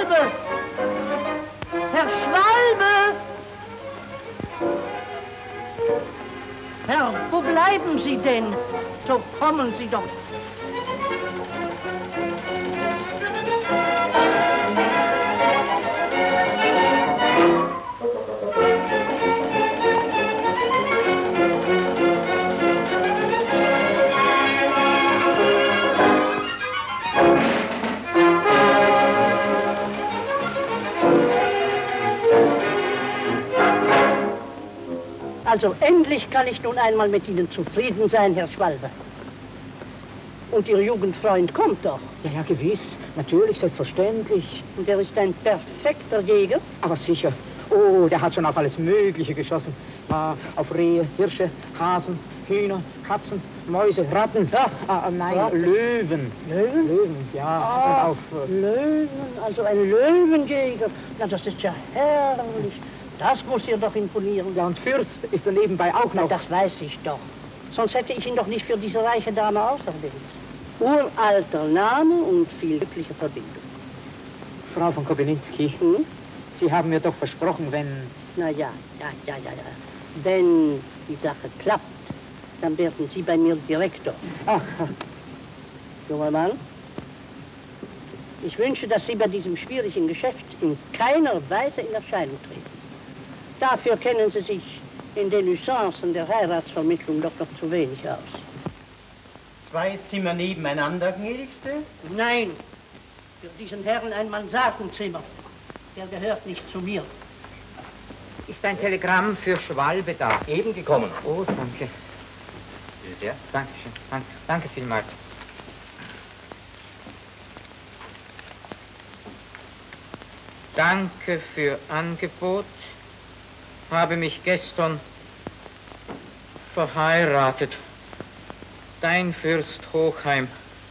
Schwalbe! Herr Schwalbe! Herr, wo bleiben Sie denn? So kommen Sie doch. Also endlich kann ich nun einmal mit Ihnen zufrieden sein, Herr Schwalbe. Und Ihr Jugendfreund kommt doch. Ja, ja, gewiss. Natürlich, selbstverständlich. Und er ist ein perfekter Jäger. Aber sicher. Oh, der hat schon auf alles Mögliche geschossen. Auf Rehe, Hirsche, Hasen, Hühner, Katzen, Mäuse, Ratten. Nein, Ratten. Löwen. Löwen? Löwen, ja. Und auf Löwen, also ein Löwenjäger. Na, das ist ja herrlich. Das muss ihr doch imponieren. Ja, und Fürst ist er nebenbei auch noch. Na, das weiß ich doch. Sonst hätte ich ihn doch nicht für diese reiche Dame auserwählt. Uralter Name und viel glückliche Verbindung. Frau von Kobylinski, Sie haben mir doch versprochen, wenn... Na ja. Wenn die Sache klappt, dann werden Sie bei mir Direktor. Ach. Junger Mann, ich wünsche, dass Sie bei diesem schwierigen Geschäft in keiner Weise in Erscheinung treten. Dafür kennen Sie sich in den Usancen der Heiratsvermittlung doch noch zu wenig aus. 2 Zimmer nebeneinander, gnädigste? Nein, für diesen Herrn ein Mansardenzimmer. Der gehört nicht zu mir. Ist ein Telegramm für Schwalbe da? Eben gekommen. Oh, danke. Bitte sehr. Dankeschön. Danke vielmals. Danke für Angebot. Habe mich gestern verheiratet. Dein Fürst Hochheim.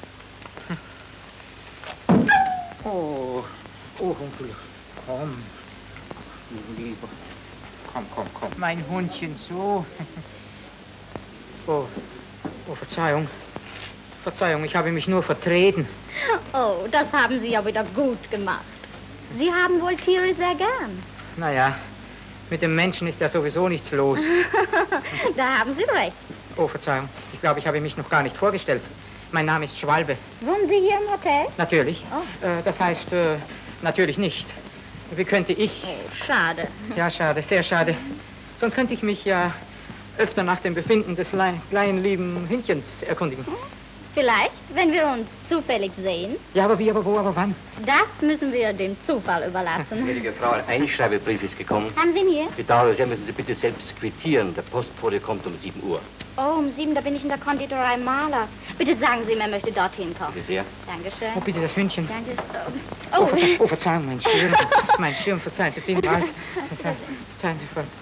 Oh, Onkel, komm. Lieber. Komm. Mein Hundchen, so. Oh, Verzeihung. Verzeihung, ich habe mich nur vertreten. Oh, das haben Sie ja wieder gut gemacht. Sie haben wohl Tiere sehr gern. Naja, mit dem Menschen ist ja sowieso nichts los. Da haben Sie recht. Oh, Verzeihung. Ich glaube, ich habe mich noch gar nicht vorgestellt. Mein Name ist Schwalbe. Wohnen Sie hier im Hotel? Natürlich. Oh. Das heißt, natürlich nicht. Wie könnte ich... Oh, schade. Ja, schade, sehr schade. Sonst könnte ich mich ja öfter nach dem Befinden des kleinen, lieben Hündchens erkundigen. Vielleicht, wenn wir uns zufällig sehen. Ja, aber wie, aber wo, aber wann? Das müssen wir dem Zufall überlassen. Gnädige Frau, ein Einschreibebrief ist gekommen. Haben Sie ihn hier? Bedauere sehr, müssen Sie bitte selbst quittieren. Der Postbote kommt um 7 Uhr. Oh, um 7, da bin ich in der Konditorei Maler. Bitte sagen Sie ihm, er möchte dortien kommen. Bitte sehr. Dankeschön. Oh, bitte das Hündchen. Danke. Oh, Verzeihung, mein Schirm. Mein Schirm, verzeihen Sie vielmals. Verzeihen Sie, Frau.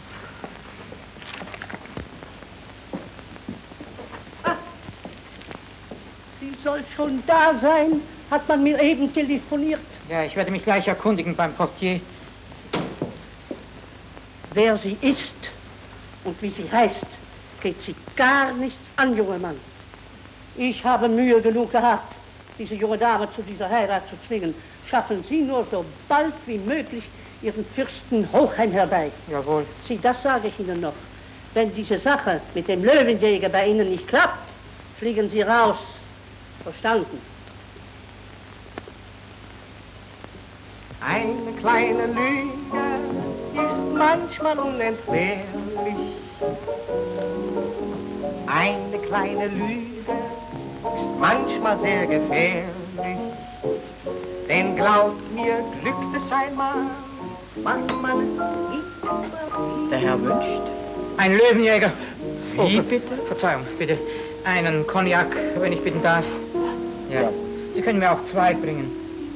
Sie soll schon da sein, hat man mir eben telefoniert. Ja, ich werde mich gleich erkundigen beim Portier. Wer sie ist und wie sie heißt, geht sie gar nichts an, junger Mann. Ich habe Mühe genug gehabt, diese junge Dame zu dieser Heirat zu zwingen. Schaffen Sie nur so bald wie möglich Ihren Fürsten Hochheim herbei. Jawohl. Sie, das sage ich Ihnen noch. Wenn diese Sache mit dem Löwenjäger bei Ihnen nicht klappt, fliegen Sie raus. Verstanden? Eine kleine Lüge ist manchmal unentbehrlich. Eine kleine Lüge ist manchmal sehr gefährlich. Denn glaubt mir, glückt es einmal, macht man es immer. Der Herr wünscht? Ein Löwenjäger. Wie bitte? Verzeihung, bitte. Einen Cognac, wenn ich bitten darf. Ja. Sie können mir auch 2 bringen.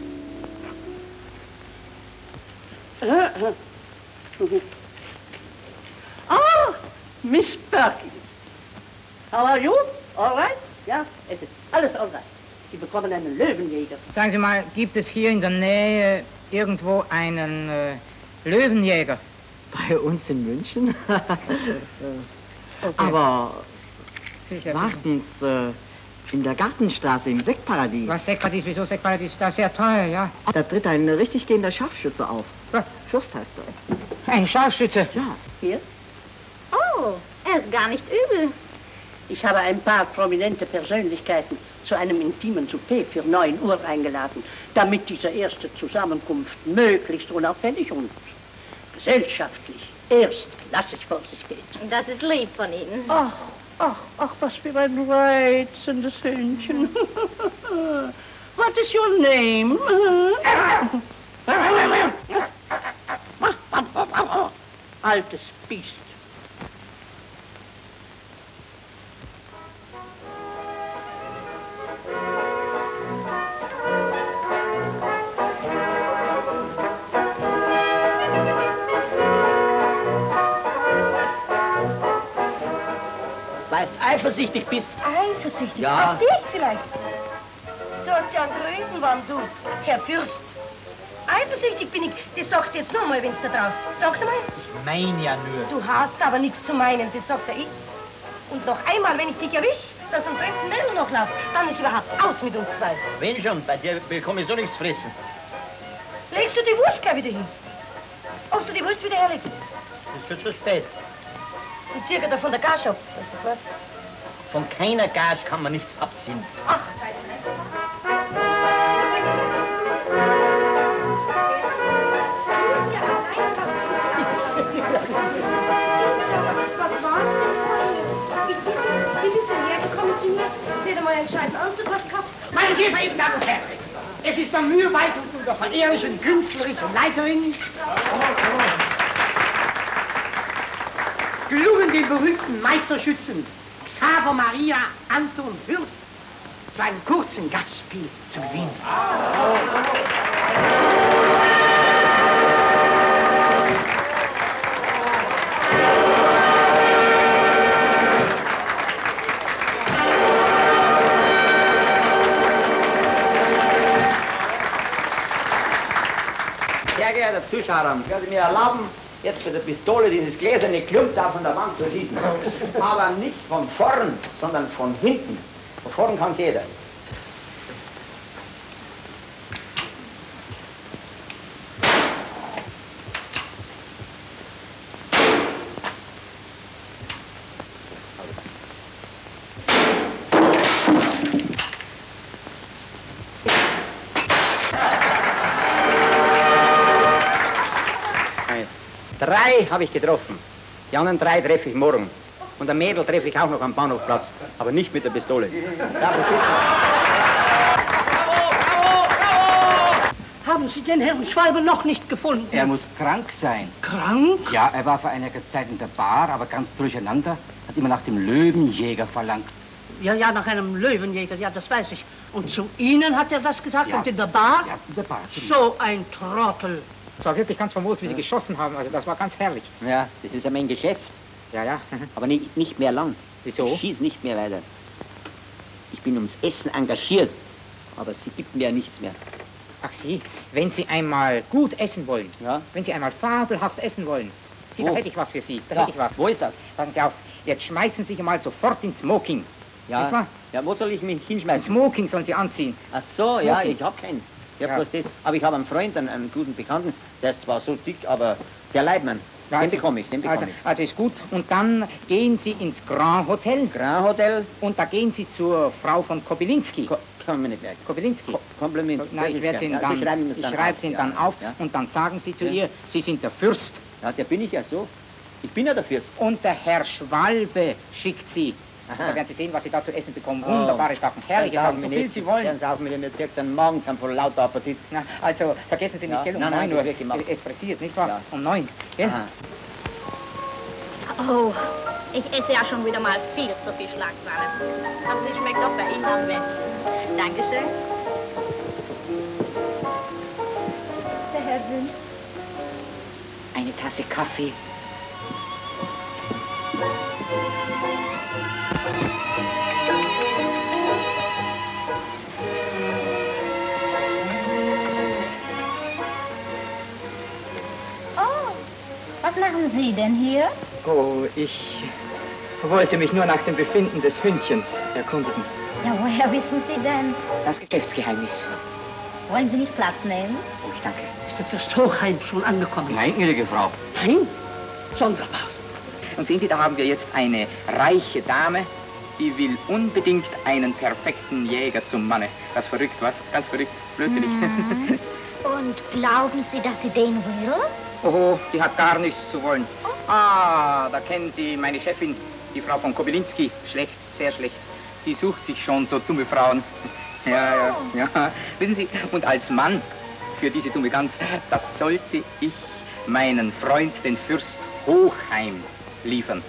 Ah, Miss Perkins. How are you? All right? Ja, es ist alles all right. Sie bekommen einen Löwenjäger. Sagen Sie mal, gibt es hier in der Nähe irgendwo einen Löwenjäger? Bei uns in München? Okay. Aber Sicher. warten Sie, In der Gartenstraße im Sektparadies. Was, Sektparadies? Wieso Sektparadies? Das ist sehr teuer, ja. Da tritt ein richtig gehender Scharfschütze auf. Was? Fürst heißt er. Ein Scharfschütze? Ja. Hier? Oh, er ist gar nicht übel. Ich habe ein paar prominente Persönlichkeiten zu einem intimen Souper für 9 Uhr eingeladen, damit diese erste Zusammenkunft möglichst unauffällig und gesellschaftlich erstklassig vor sich geht. Das ist lieb von Ihnen. Ach, was für ein reizendes Hündchen. What is your name? Altes Biest. Weil du eifersüchtig bist. Eifersüchtig? Ja. Auf dich vielleicht? Du hast ja einen Größenwahn, du, Herr Fürst. Eifersüchtig bin ich, das sagst du jetzt noch mal, wenn du da draußen. Sag's mal. Ich mein ja nur. Du hast aber nichts zu meinen, das sagt ja ich. Und noch einmal, wenn ich dich erwisch, dass du einen fremden Mädel noch laufst, dann ist überhaupt aus mit uns zwei. Wenn schon, bei dir bekomme ich so nichts fressen. Legst du die Wurst gleich wieder hin? Ob du die Wurst wieder herlegst? Das wird zu spät. Die Zirka da von der Gage ab. Von keiner Gage kann man nichts abziehen. Ach, was war's denn vorhin? Wie bist du hergekommen zu mir? Nicht einmal einen gescheiten Anzug hast gehabt? Meine sehr verehrten Damen und Herren, es ist der Mühe weit und unter verehrlichen künstlerischen Leiterin gelungen, den berühmten Meisterschützen Xaver Maria Anton Fürst zu einem kurzen Gastspiel zu gewinnen. Sehr geehrter Zuschauer, ich werde mir erlauben, jetzt mit der Pistole dieses gläserne Klump da von der Wand zu schießen. Aber nicht von vorn, sondern von hinten. Von vorn kann's jeder. Drei habe ich getroffen. Die anderen 3 treffe ich morgen. Und ein Mädel treffe ich auch noch am Bahnhofplatz. Aber nicht mit der Pistole. Haben Sie den Herrn Schwalbe noch nicht gefunden? Er muss krank sein. Krank? Ja, er war vor einiger Zeit in der Bar, aber ganz durcheinander. Hat immer nach dem Löwenjäger verlangt. Ja, nach einem Löwenjäger, ja, das weiß ich. Und zu Ihnen hat er das gesagt? Ja. Und in der Bar? Ja, in der Bar. So ein Trottel. Es war wirklich ganz famos, wie Sie geschossen haben. Also das war ganz herrlich. Ja, das ist ja mein Geschäft. Ja, ja. Aber nicht mehr lang. Wieso? Ich schieß nicht mehr weiter. Ich bin ums Essen engagiert. Aber sie gibt mir ja nichts mehr. Ach Sie, wenn Sie einmal gut essen wollen, Ja? wenn Sie einmal fabelhaft essen wollen, Sie, da Wo? hätte ich was für Sie. Da Ja. hätte ich was. Wo ist das? Passen Sie auf, jetzt schmeißen Sie sich mal sofort ins Smoking. Ja. Nicht wahr? Ja, wo soll ich mich Ein hinschmeißen? Smoking sollen Sie anziehen. Ach so, ja, Smoking. ich hab keinen. Ich hab Ja. bloß das. Aber ich habe einen Freund, einen guten Bekannten, der ist zwar so dick, aber der Leibmann, den bekomme ich, den bekomme ich. Also ist gut. Und dann gehen Sie ins Grand Hotel Grand Hotel, und da gehen Sie zur Frau von Kobylinski. kann man nicht merken. Kobylinski. Kompliment. Nein, ich werde Sie Ihnen dann, ich schreibe Sie Ihnen dann auf Ja. und dann sagen Sie zu Ja. ihr, Sie sind der Fürst. Ja, der bin ich ja so. Ich bin ja der Fürst. Und der Herr Schwalbe schickt Sie. Aha. Da werden Sie sehen, was Sie da zu essen bekommen. Wunderbare Sachen, herrliche Dann Sachen, so saufen viel wir Sie nicht. wollen. Dann saufen wir mir circa den Magen zusammen vor lauter Appetit. Na, also vergessen Sie nicht, Ja. gell, um Nein, 9 das Uhr. wird gemacht. Es pressiert, nicht wahr? Ja. Um 9, gell? Aha. Oh, ich esse ja schon wieder mal viel zu viel Schlagsahne. Aber sie schmeckt doch bei Ihnen am besten. Dankeschön. Der Herr wünscht. Eine Tasse Kaffee. Oh, was machen Sie denn hier? Oh, ich wollte mich nur nach dem Befinden des Hündchens erkundigen. Ja, woher wissen Sie denn? Das Geschäftsgeheimnis. Wollen Sie nicht Platz nehmen? Oh, ich danke. Ist der Fürst Hochheim schon angekommen? Nein, gnädige Frau. Nein? Sonderbar. Und sehen Sie, da haben wir jetzt eine reiche Dame, die will unbedingt einen perfekten Jäger zum Manne. Das verrückt, was? Ganz verrückt, blödsinnig. Und glauben Sie, dass sie den will? Oh, die hat gar nichts zu wollen. Ah, da kennen Sie meine Chefin, die Frau von Kobylinski. Schlecht, sehr schlecht. Die sucht sich schon so dumme Frauen. Ja. Wissen Sie, und als Mann für diese dumme Gans, das sollte ich meinen Freund, den Fürst Hochheim, liefern.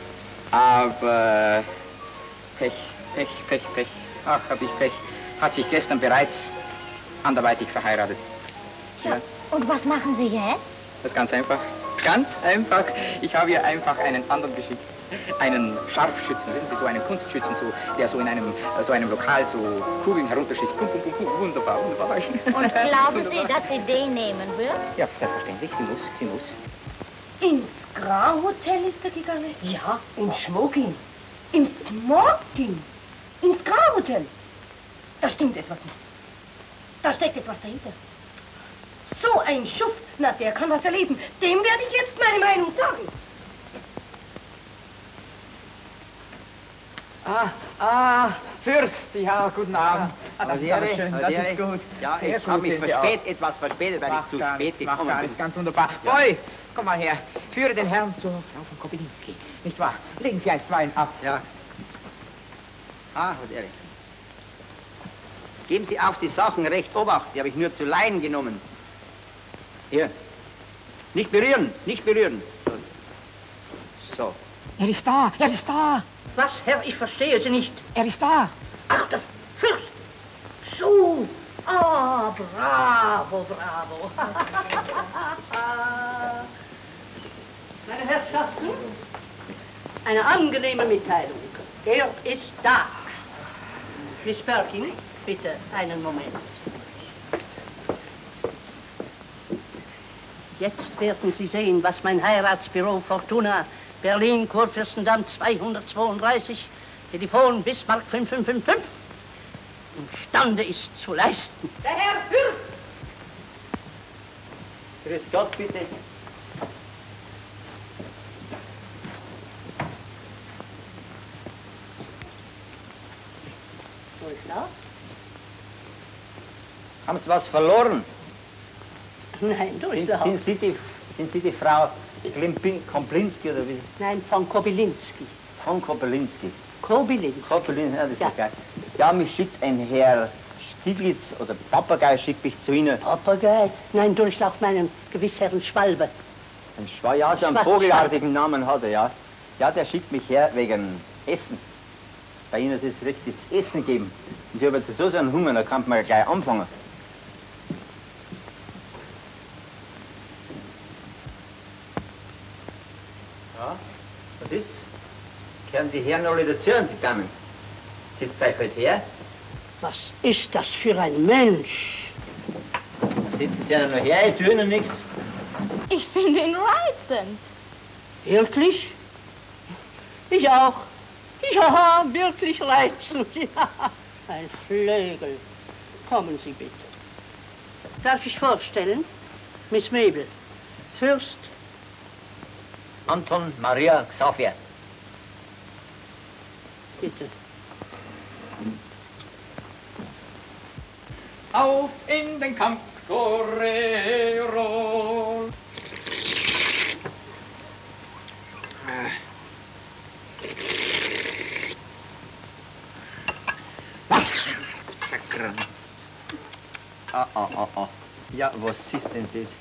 Aber Pech. Ach, hab ich Pech. Hat sich gestern bereits anderweitig verheiratet. Ja. Und was machen Sie jetzt? Das ist ganz einfach. Ganz einfach. Ich habe ihr einfach einen anderen geschickt. Einen Scharfschützen, wissen Sie, so einen Kunstschützen, so, der so in einem Lokal so Kugeln herunterschießt. Wunderbar. Und glauben Sie, dass sie den nehmen wird? Ja, selbstverständlich. Sie muss. Ins Grand Hotel ist er gegangen? Ja, im Smoking. Im Smoking? Ins Grand Hotel? Da stimmt etwas nicht. Da steckt etwas dahinter. So ein Schuft, na, der kann was erleben. Dem werde ich jetzt meine Meinung sagen. Fürst, ja, guten Abend. Das ist aber schön, das ist gut. Ja, Sehr ich habe gut mich sind Sie auch. etwas verspätet, weil ich zu spät gekommen bin. Ist ganz wunderbar. Boy, komm mal her. Führe den Herrn zur Frau von Kobylinski. Nicht wahr? Legen Sie einstweilen ab. Ja. Was ehrlich. Geben Sie auf die Sachen recht Obacht, die habe ich nur zu Laien genommen. Hier. Nicht berühren, nicht berühren. So. Er ist da. Was, Herr, ich verstehe Sie nicht. Er ist da. Ach, der Fürst. So. Ah, bravo. Meine Herrschaften, eine angenehme Mitteilung. Er ist da. Miss Perkin, bitte einen Moment. Jetzt werden Sie sehen, was mein Heiratsbüro Fortuna, Berlin, Kurfürstendamm 232, Telefon Bismarck 5555 imstande ist zu leisten. Der Herr Fürst! Grüß Gott, bitte. Durchlauf? Haben Sie was verloren? Nein, Durchlauf. Sind Sie die Frau Komplinski oder wie? Nein, von Kobylinski. Von Kobylinski. Kobylinski. Kobylinski, ja, das Ja. ist geil. Ja, mich schickt ein Herr Stieglitz oder Papagei schickt mich zu Ihnen. Papagei? Nein, Durchlauf meinen gewiss Herrn Schwalbe. Ein ja, so einen vogelartigen Namen hat er, ja. Ja, der schickt mich her wegen Essen. Bei Ihnen ist es richtig zu essen geben. Und ich habe jetzt so einen Hunger, da kann man ja gleich anfangen. Ja, was ist? Kehren die Herren alle dazu und die Damen? Sitzt euch halt her? Was ist das für ein Mensch? Sitzen Sie ja noch her, ich tue noch nichts. Ich finde ihn reizend. Wirklich? Ich auch. Ja, wirklich reizend. Ja, ein Flügel. Kommen Sie bitte. Darf ich vorstellen? Miss Mabel. Fürst. Anton Maria Xavier. Bitte. Auf in den Kampf, Torero. Sakran. Ja, was ist denn das?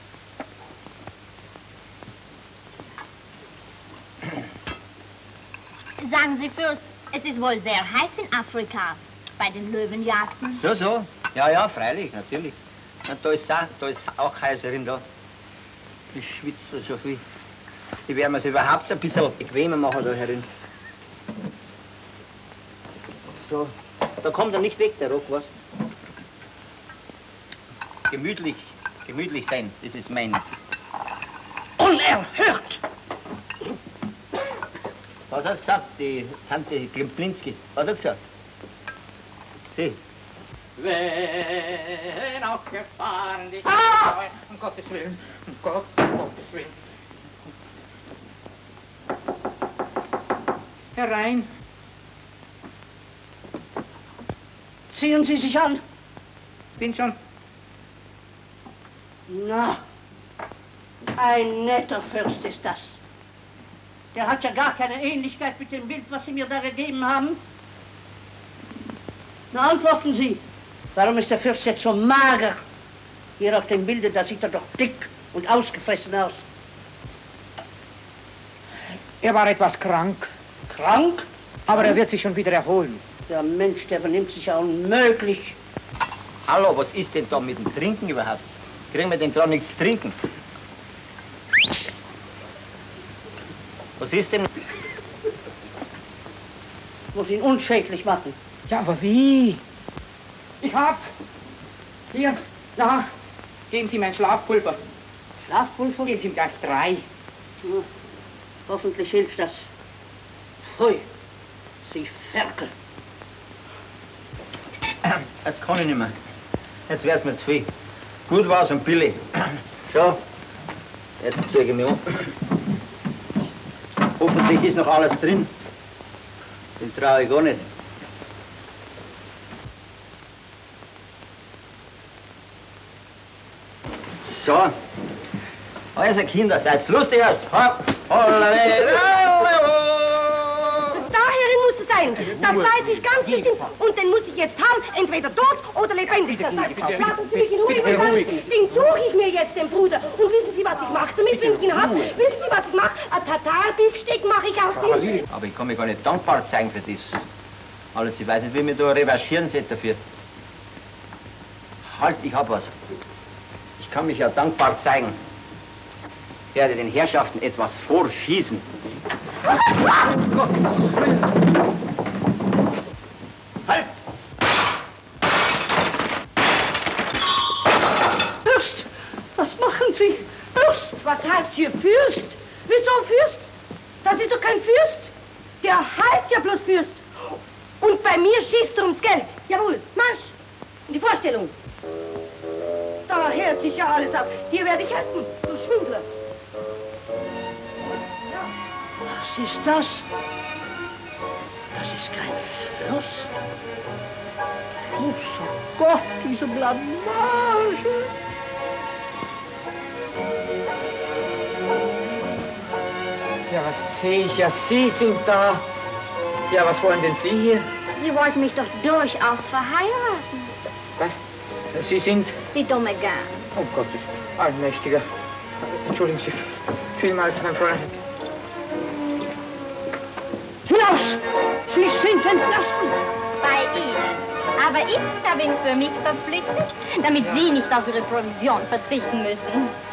Sagen Sie, Fürst, es ist wohl sehr heiß in Afrika bei den Löwenjagden. So. Ja, freilich, natürlich. Na, da ist auch heißerin da. Ich schwitze so viel. Ich werde mir es überhaupt ein bisschen bequemer machen da herin. So, da kommt er nicht weg, der Rock, was? Gemütlich sein, das ist mein... Unerhört! Was hat's gesagt, die Tante Klimplinski? Was hat's gesagt? Sie. Wenn auch gefahren die um Gottes Willen, um Gottes Willen. Herein. Ziehen Sie sich an. Bin schon. Na, ein netter Fürst ist das. Der hat ja gar keine Ähnlichkeit mit dem Bild, was Sie mir da gegeben haben. Na, antworten Sie. Warum ist der Fürst jetzt so mager? Hier auf dem Bilde, da sieht er doch dick und ausgefressen aus. Er war etwas krank. Krank? Aber er wird sich schon wieder erholen. Der Mensch, der benimmt sich ja unmöglich. Hallo, was ist denn da mit dem Trinken überhaupt? Kriegen wir denn da nichts zu trinken? Was ist denn? Muss ihn unschädlich machen. Ja, aber wie? Ich hab's. Hier, da. Geben Sie mein Schlafpulver. Schlafpulver? Geben Sie ihm gleich 3. Ja, hoffentlich hilft das. Pfui, Sie Ferkel. Jetzt kann ich nicht mehr. Jetzt wär's mir zu viel. Gut war's und billig. So, jetzt zeige ich mich um. Hoffentlich ist noch alles drin. Den traue ich gar nicht. So. Also Kinder, seid lustig. Hopp, Daherin muss es sein. Das weiß ich ganz bestimmt. Und den muss ich jetzt haben, entweder tot oder lebendig. Das heißt, lassen Sie mich in Ruhe. Den suche ich mir jetzt, den Bruder. Und wissen Sie, was ich mache damit, wenn ich ihn habe? Wissen Sie, was ich mache? Ein Tatarbeefsteak mache ich aus ihm. Aber ich kann mich gar nicht dankbar zeigen für das. Alles, ich weiß nicht, wie mir da revanchieren soll dafür. Halt, ich hab was. Ich kann mich ja dankbar zeigen. Ich werde den Herrschaften etwas vorschießen. Halt! Fürst, was machen Sie? Fürst! Was heißt hier Fürst? Wieso Fürst? Das ist doch kein Fürst. Der heißt ja bloß Fürst. Und bei mir schießt er ums Geld. Jawohl, Marsch. In die Vorstellung. Da hört sich ja alles ab. Dir werde ich helfen, du Schwindler. Was ist das? Das ist kein Fürst. Großer Gott, diese Blamage. Ja, was sehe ich? Ja, Sie sind da. Ja, was wollen denn Sie hier? Sie wollten mich doch durchaus verheiraten. Was? Sie sind... Die dumme Gans. Oh Gott, Allmächtiger. Entschuldigen Sie vielmals, mein Freund. Hinaus! Sie sind entlassen! Bei Ihnen. Aber ich, da bin für mich verpflichtet, damit Sie nicht auf Ihre Provision verzichten müssen.